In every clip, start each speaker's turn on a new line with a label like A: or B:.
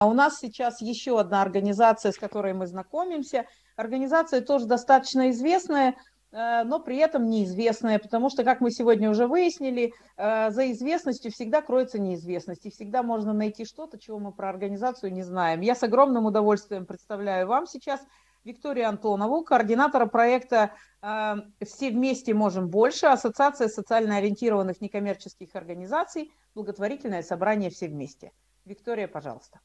A: у нас сейчас еще одна организация, с которой мы знакомимся. Организация тоже достаточно известная, но при этом неизвестная, потому что, как мы сегодня уже выяснили, за известностью всегда кроется неизвестность, и всегда можно найти что-то, чего мы про организацию не знаем. Я с огромным удовольствием представляю вам сейчас Викторию Антонову, координатора проекта «Все вместе можем больше», Ассоциация социально ориентированных некоммерческих организаций, благотворительное собрание «Все вместе». Виктория, пожалуйста.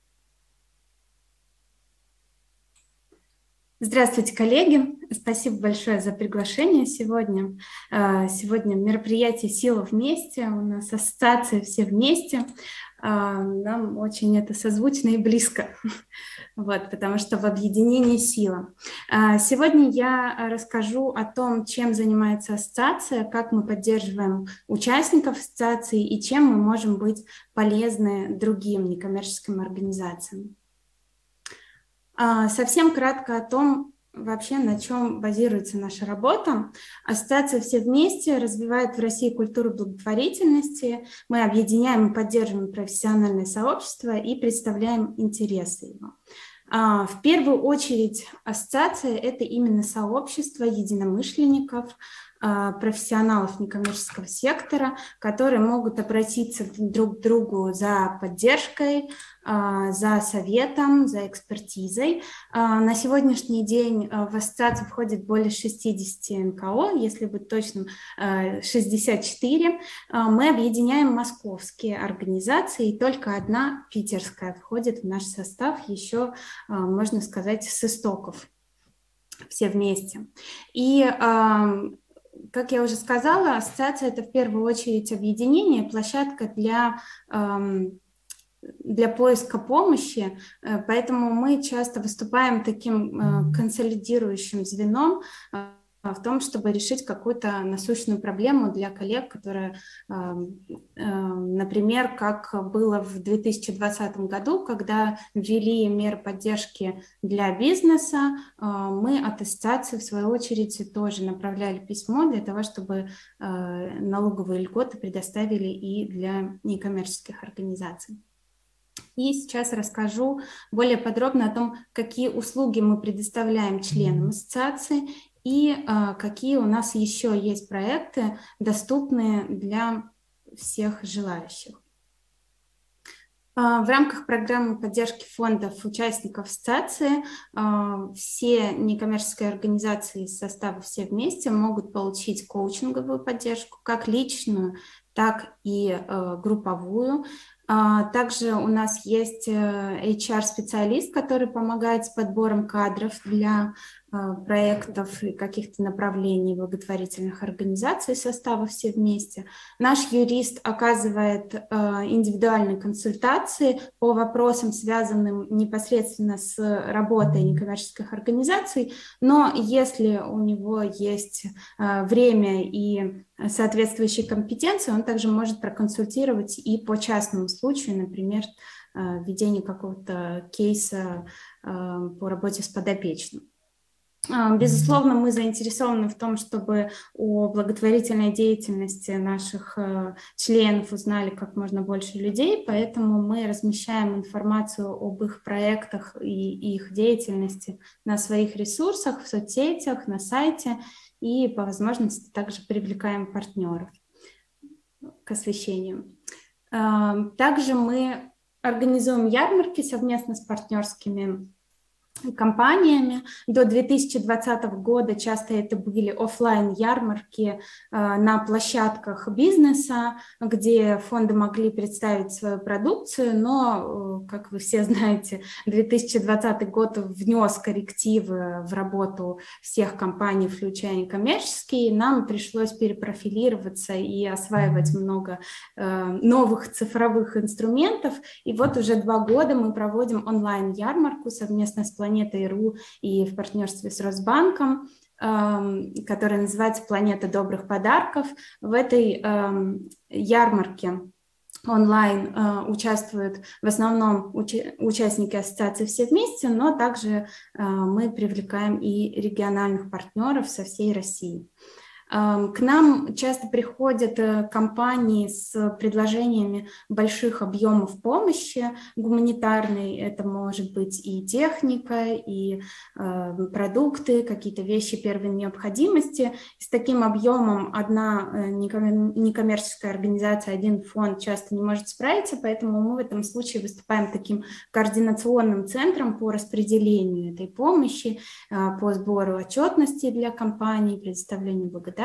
B: Здравствуйте, коллеги! Спасибо большое за приглашение сегодня. Сегодня мероприятие «Сила вместе», у нас ассоциация «Все вместе». Нам очень это созвучно и близко, вот, потому что в объединении сила. Сегодня я расскажу о том, чем занимается ассоциация, как мы поддерживаем участников ассоциации и чем мы можем быть полезны другим некоммерческим организациям. Совсем кратко о том, вообще на чем базируется наша работа. Ассоциация «Все вместе» развивает в России культуру благотворительности. Мы объединяем и поддерживаем профессиональное сообщество и представляем интересы его. В первую очередь ассоциация – это именно сообщество единомышленников, профессионалов некоммерческого сектора, которые могут обратиться друг к другу за поддержкой, за советом, за экспертизой. На сегодняшний день в ассоциацию входит более 60 НКО, если быть точным, 64. Мы объединяем московские организации, и только одна питерская входит в наш состав, еще, можно сказать, с истоков. Все вместе. И как я уже сказала, ассоциация – это в первую очередь объединение, площадка для поиска помощи, поэтому мы часто выступаем таким консолидирующим звеном в том, чтобы решить какую-то насущную проблему для коллег, которая, например, как было в 2020 году, когда ввели меры поддержки для бизнеса, мы от ассоциации, в свою очередь, тоже направляли письмо для того, чтобы налоговые льготы предоставили и для некоммерческих организаций. И сейчас расскажу более подробно о том, какие услуги мы предоставляем членам ассоциации и какие у нас еще есть проекты, доступные для всех желающих. В рамках программы поддержки фондов участников ассоциации все некоммерческие организации из состава «Все вместе» могут получить коучинговую поддержку, как личную, так и групповую. Также у нас есть HR-специалист, который помогает с подбором кадров для проектов и каких-то направлений благотворительных организаций состава «Все вместе». Наш юрист оказывает индивидуальные консультации по вопросам, связанным непосредственно с работой некоммерческих организаций, но если у него есть время и соответствующие компетенции, он также может проконсультировать и по частному случаю, например, введение какого-то кейса по работе с подопечным. Безусловно, мы заинтересованы в том, чтобы о благотворительной деятельности наших членов узнали как можно больше людей, поэтому мы размещаем информацию об их проектах и их деятельности на своих ресурсах, в соцсетях, на сайте, и по возможности также привлекаем партнеров к освещению. Также мы организуем ярмарки совместно с партнерскими компаниями. До 2020 года часто это были офлайн-ярмарки на площадках бизнеса, где фонды могли представить свою продукцию, но, как вы все знаете, 2020 год внес коррективы в работу всех компаний, включая некоммерческие, и нам пришлось перепрофилироваться и осваивать много новых цифровых инструментов. И вот уже 2 года мы проводим онлайн-ярмарку совместно с Планетой.ру и в партнерстве с Росбанком, которая называется «Планета добрых подарков». В этой ярмарке онлайн участвуют в основном участники ассоциации «Все вместе», но также мы привлекаем и региональных партнеров со всей России. К нам часто приходят компании с предложениями больших объемов помощи гуманитарной. Это может быть и техника, и продукты, какие-то вещи первой необходимости. С таким объемом одна некоммерческая организация, один фонд часто не может справиться, поэтому мы в этом случае выступаем таким координационным центром по распределению этой помощи, по сбору отчетности для компаний, предоставлению благодарности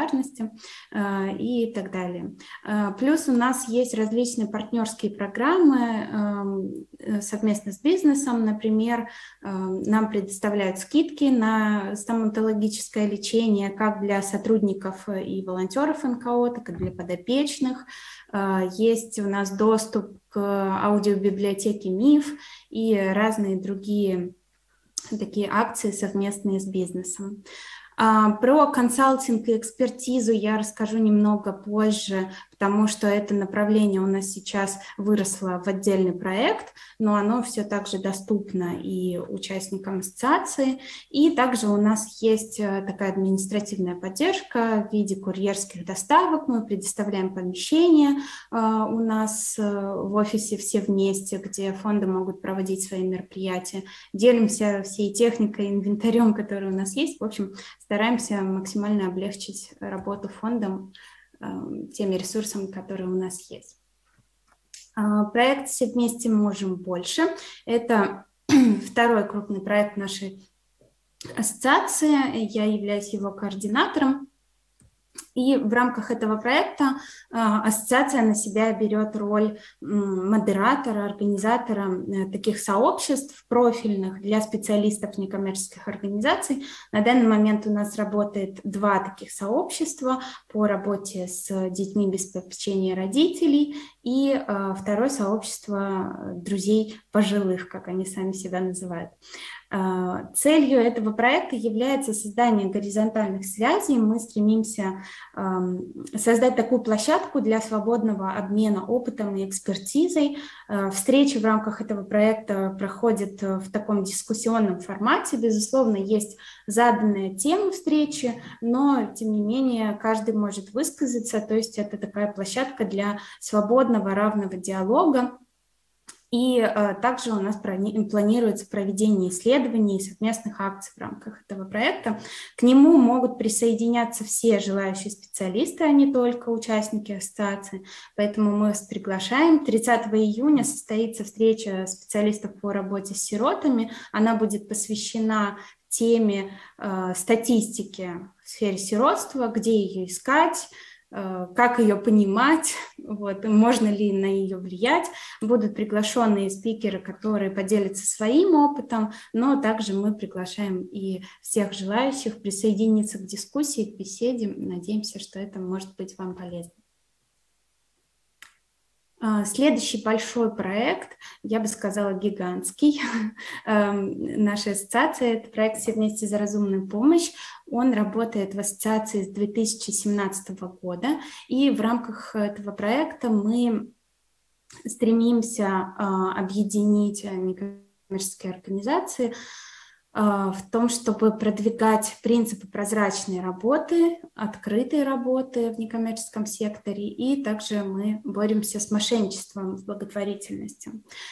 B: и так далее. Плюс у нас есть различные партнерские программы совместно с бизнесом. Например, нам предоставляют скидки на стоматологическое лечение как для сотрудников и волонтеров НКО, так и для подопечных. Есть у нас доступ к аудиобиблиотеке МИФ и разные другие такие акции совместные с бизнесом. Про консалтинг и экспертизу я расскажу немного позже, потому что это направление у нас сейчас выросло в отдельный проект, но оно все так же доступно и участникам ассоциации. И также у нас есть такая административная поддержка в виде курьерских доставок. Мы предоставляем помещение у нас в офисе все вместе, где фонды могут проводить свои мероприятия. Делимся всей техникой, инвентарем, который у нас есть. В общем, стараемся максимально облегчить работу фондам теми ресурсами, которые у нас есть. Проект «Все вместе можем больше» – это второй крупный проект нашей ассоциации. Я являюсь его координатором. И в рамках этого проекта ассоциация на себя берет роль модератора, организатора таких сообществ профильных для специалистов некоммерческих организаций. На данный момент у нас работает 2 таких сообщества по работе с детьми без попечения родителей и второе сообщество друзей пожилых, как они сами себя называют. Целью этого проекта является создание горизонтальных связей. Мы стремимся создать такую площадку для свободного обмена опытом и экспертизой. Встречи в рамках этого проекта проходят в таком дискуссионном формате. Безусловно, есть заданная тема встречи, но, тем не менее, каждый может высказаться. То есть это такая площадка для свободного, равного диалога. И также у нас планируется проведение исследований и совместных акций в рамках этого проекта. К нему могут присоединяться все желающие специалисты, а не только участники ассоциации. Поэтому мы вас приглашаем. 30 июня состоится встреча специалистов по работе с сиротами. Она будет посвящена теме статистики в сфере сиротства, где ее искать, как ее понимать, вот, можно ли на нее влиять. Будут приглашенные спикеры, которые поделятся своим опытом, но также мы приглашаем и всех желающих присоединиться к дискуссии, к беседе. Надеемся, что это может быть вам полезно. Следующий большой проект, я бы сказала, гигантский, нашей ассоциации, это проект «Все вместе за разумную помощь». Он работает в ассоциации с 2017 года, и в рамках этого проекта мы стремимся объединить некоммерческие организации в том, чтобы продвигать принципы прозрачной работы, открытой работы в некоммерческом секторе, и также мы боремся с мошенничеством в благотворительности.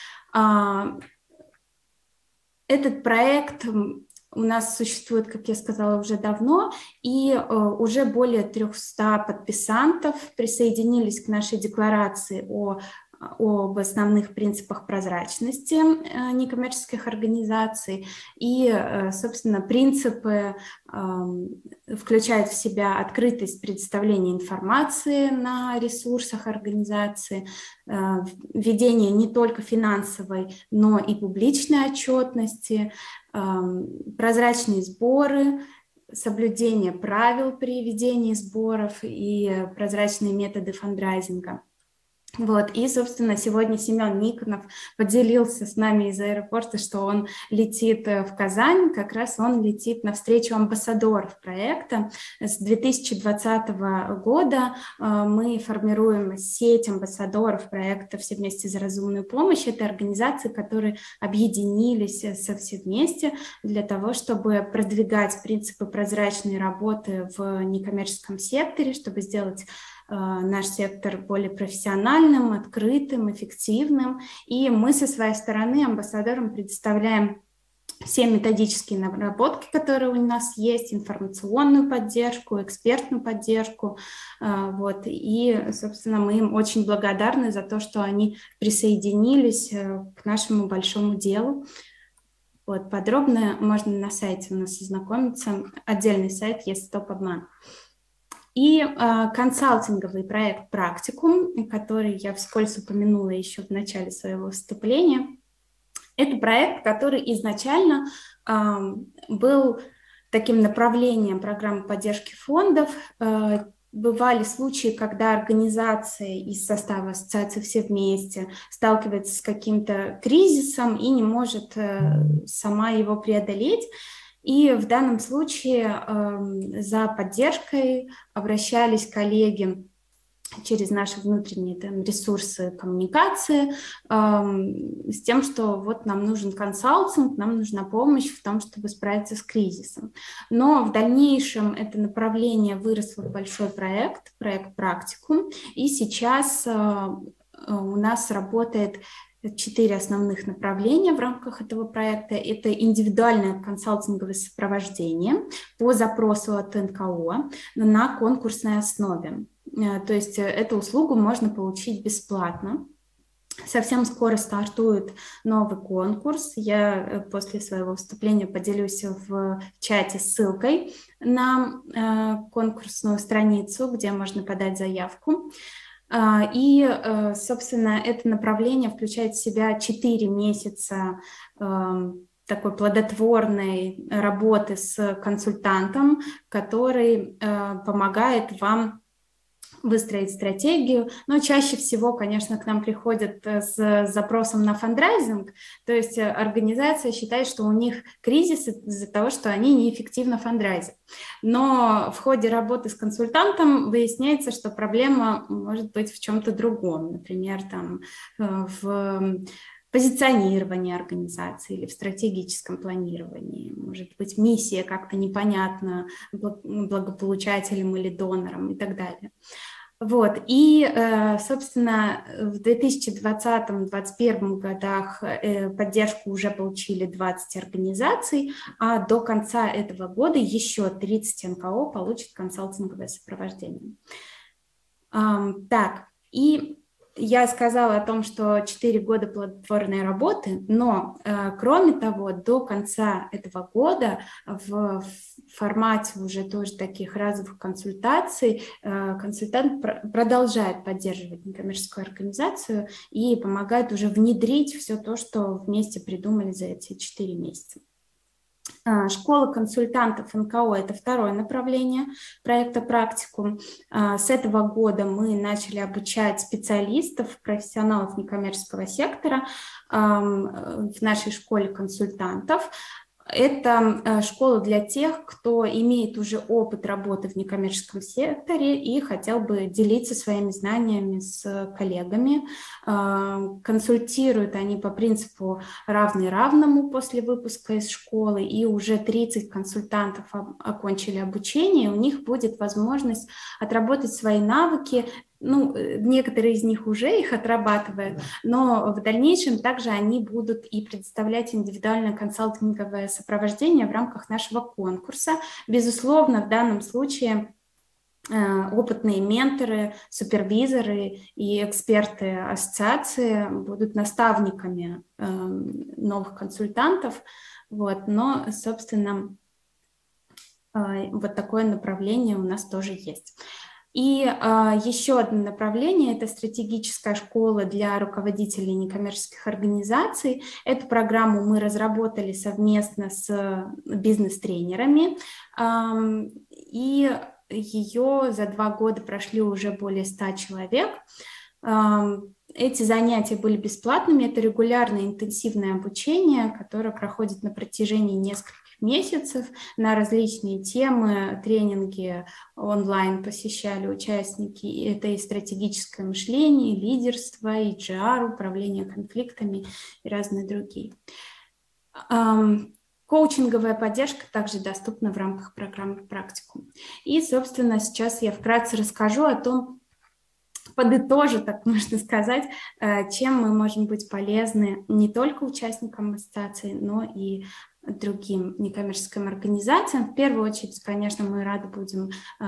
B: Этот проект у нас существует, как я сказала, уже давно, и уже более 300 подписантов присоединились к нашей декларации об основных принципах прозрачности некоммерческих организаций. И, собственно, принципы включают в себя открытость предоставления информации на ресурсах организации, введение не только финансовой, но и публичной отчетности, прозрачные сборы, соблюдение правил при ведении сборов и прозрачные методы фандрайзинга. Вот, и, собственно, сегодня Семен Никонов поделился с нами из аэропорта, что он летит в Казань, как раз он летит на встречу амбассадоров проекта. С 2020 года мы формируем сеть амбассадоров проекта «Все вместе за разумную помощь». Это организации, которые объединились со «Все вместе» для того, чтобы продвигать принципы прозрачной работы в некоммерческом секторе, чтобы сделать наш сектор более профессиональным, открытым, эффективным. И мы со своей стороны амбассадорам предоставляем все методические наработки, которые у нас есть, информационную поддержку, экспертную поддержку. Вот. И, собственно, мы им очень благодарны за то, что они присоединились к нашему большому делу. Вот. Подробно можно на сайте у нас ознакомиться. Отдельный сайт есть «Стоп-обман». И консалтинговый проект «Практикум», который я вскользь упомянула еще в начале своего выступления, это проект, который изначально был таким направлением программы поддержки фондов. Бывали случаи, когда организация из состава ассоциации «Все вместе» сталкивается с каким-то кризисом и не может сама его преодолеть. И в данном случае за поддержкой обращались коллеги через наши внутренние ресурсы коммуникации с тем, что вот нам нужен консалтинг, нам нужна помощь в том, чтобы справиться с кризисом. Но в дальнейшем это направление выросло в большой проект «Практикум», и сейчас у нас работает 4 основных направления в рамках этого проекта. Это индивидуальное консалтинговое сопровождение по запросу от НКО на конкурсной основе. То есть эту услугу можно получить бесплатно. Совсем скоро стартует новый конкурс. Я после своего выступления поделюсь в чате ссылкой на конкурсную страницу, где можно подать заявку. И, собственно, это направление включает в себя 4 месяца такой плодотворной работы с консультантом, который помогает вам выстроить стратегию, но чаще всего, конечно, к нам приходят с запросом на фандрайзинг, то есть организация считает, что у них кризис из-за того, что они неэффективно фандрайзят. Но в ходе работы с консультантом выясняется, что проблема может быть в чем-то другом, например, там, в позиционирование организации или в стратегическом планировании. Может быть, миссия как-то непонятна благополучателям или донорам и так далее. Вот. И, собственно, в 2020-2021 годах поддержку уже получили 20 организаций, а до конца этого года еще 30 НКО получат консалтинговое сопровождение. Так, и я сказала о том, что 4 года плодотворной работы, но, кроме того, до конца этого года в формате уже тоже таких разовых консультаций консультант продолжает поддерживать некоммерческую организацию и помогает уже внедрить все то, что вместе придумали за эти 4 месяца. Школа консультантов НКО – это второе направление проекта «Практикум». С этого года мы начали обучать специалистов, профессионалов некоммерческого сектора в нашей школе консультантов. Это школа для тех, кто имеет уже опыт работы в некоммерческом секторе и хотел бы делиться своими знаниями с коллегами. Консультируют они по принципу равный равному после выпуска из школы, и уже 30 консультантов окончили обучение. У них будет возможность отработать свои навыки. Ну, некоторые из них уже их отрабатывают, но в дальнейшем также они будут и предоставлять индивидуальное консалтинговое сопровождение в рамках нашего конкурса. Безусловно, в данном случае опытные менторы, супервизоры и эксперты ассоциации будут наставниками новых консультантов. Вот, но, собственно, вот такое направление у нас тоже есть. И еще одно направление – это стратегическая школа для руководителей некоммерческих организаций. Эту программу мы разработали совместно с бизнес-тренерами, и ее за 2 года прошли уже более 100 человек. Эти занятия были бесплатными, это регулярное интенсивное обучение, которое проходит на протяжении нескольких месяцев на различные темы, тренинги онлайн посещали участники. Это и стратегическое мышление, и лидерство, и HR, управление конфликтами и разные другие. Коучинговая поддержка также доступна в рамках программы «Практикум». И, собственно, сейчас я вкратце расскажу о том, подытожу, так можно сказать, чем мы можем быть полезны не только участникам ассоциации, но и другим некоммерческим организациям. В первую очередь, конечно, мы рады будем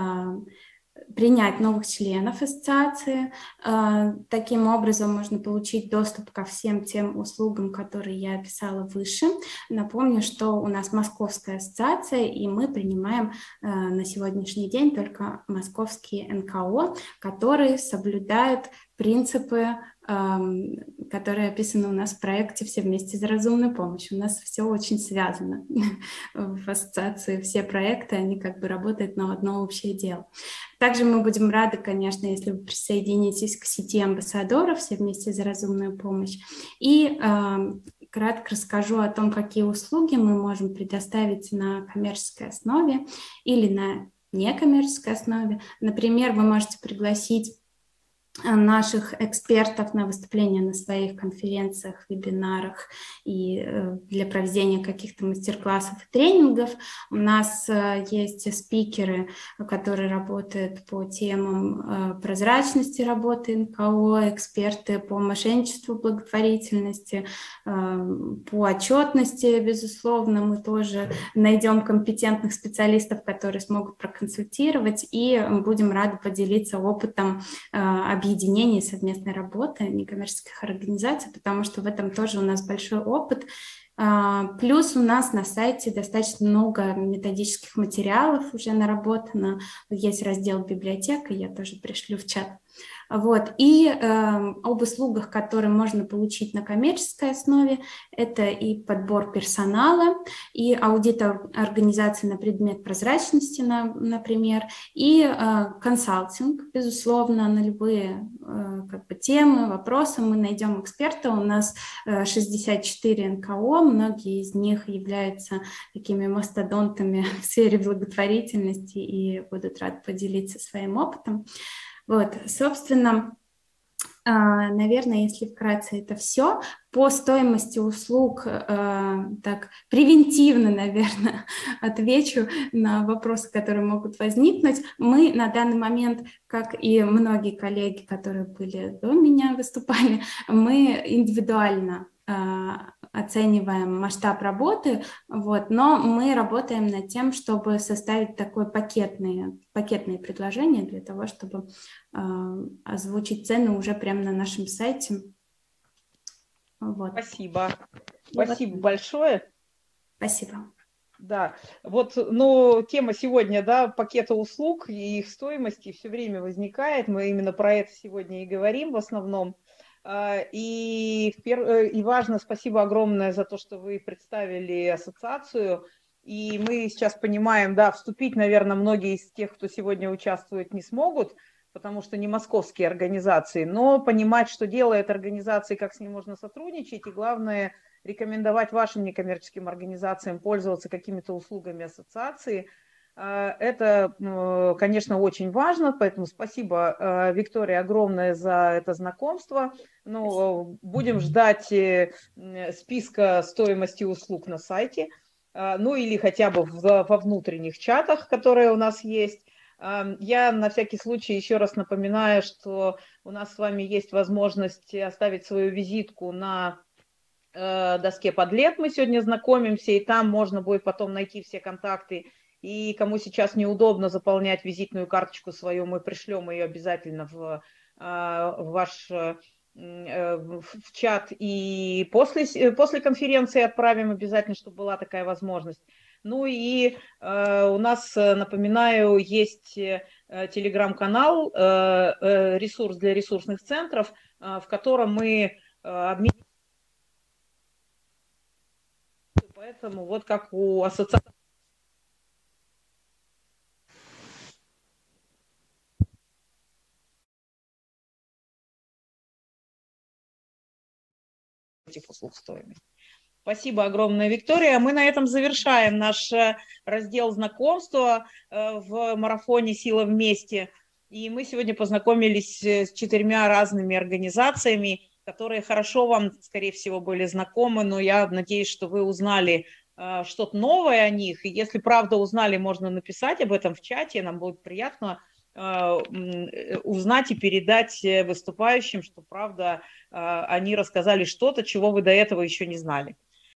B: принять новых членов ассоциации. Таким образом можно получить доступ ко всем тем услугам, которые я описала выше. Напомню, что у нас Московская ассоциация, и мы принимаем на сегодняшний день только московские НКО, которые соблюдают принципы, которые описаны у нас в проекте «Все вместе за разумную помощь». У нас все очень связано в ассоциации, все проекты, они как бы работают на одно общее дело. Также мы будем рады, конечно, если вы присоединитесь к сети амбассадоров «Все вместе за разумную помощь». И кратко расскажу о том, какие услуги мы можем предоставить на коммерческой основе или на некоммерческой основе. Например, вы можете пригласить наших экспертов на выступления на своих конференциях, вебинарах и для проведения каких-то мастер-классов и тренингов. У нас есть спикеры, которые работают по темам прозрачности работы НКО, эксперты по мошенничеству, благотворительности, по отчетности, безусловно, мы тоже найдем компетентных специалистов, которые смогут проконсультировать, и будем рады поделиться опытом объединения и совместной работы некоммерческих организаций, потому что в этом тоже у нас большой опыт. Плюс у нас на сайте достаточно много методических материалов уже наработано. Есть раздел «Библиотека», я тоже пришлю в чат. Вот. И об услугах, которые можно получить на коммерческой основе, это и подбор персонала, и аудит организации на предмет прозрачности, например, и консалтинг, безусловно, на любые как бы, темы, вопросы. Мы найдем эксперта. У нас 64 НКО, многие из них являются такими мастодонтами в сфере благотворительности и будут рады поделиться своим опытом. Вот, собственно, наверное, если вкратце это все. По стоимости услуг, так превентивно, наверное, отвечу на вопросы, которые могут возникнуть. Мы на данный момент, как и многие коллеги, которые были до меня, выступали, мы индивидуально оцениваем масштаб работы, вот, но мы работаем над тем, чтобы составить такое пакетные предложения для того, чтобы озвучить цены уже прямо на нашем сайте. Вот.
A: Спасибо. Спасибо большое.
B: Спасибо.
A: Да, вот, но тема сегодня, да, пакета услуг и их стоимости все время возникает. Мы именно про это сегодня и говорим в основном. И важно, спасибо огромное за то, что вы представили ассоциацию. И мы сейчас понимаем, да, вступить, наверное, многие из тех, кто сегодня участвует, не смогут, потому что не московские организации, но понимать, что делает организация, как с ней можно сотрудничать, и главное, рекомендовать вашим некоммерческим организациям пользоваться какими-то услугами ассоциации. Это, конечно, очень важно, поэтому спасибо, Виктория, огромное за это знакомство. Ну, будем ждать списка стоимости услуг на сайте, ну или хотя бы во внутренних чатах, которые у нас есть. Я на всякий случай еще раз напоминаю, что у нас с вами есть возможность оставить свою визитку на доске Padlet. Мы сегодня знакомимся, и там можно будет потом найти все контакты. И кому сейчас неудобно заполнять визитную карточку свою, мы пришлем ее обязательно в ваш в чат, и после конференции отправим обязательно, чтобы была такая возможность. Ну и у нас, напоминаю, есть телеграм-канал «Ресурс для ресурсных центров», в котором мы обмениваемся. Поэтому вот как у ассоциации этих услуг стоимость. Спасибо огромное, Виктория. Мы на этом завершаем наш раздел знакомства в марафоне «Сила вместе». И мы сегодня познакомились с 4 разными организациями, которые хорошо вам, скорее всего, были знакомы, но я надеюсь, что вы узнали что-то новое о них. И если правда узнали, можно написать об этом в чате, нам будет приятно узнать и передать выступающим, что правда они рассказали что-то, чего вы до этого еще не знали.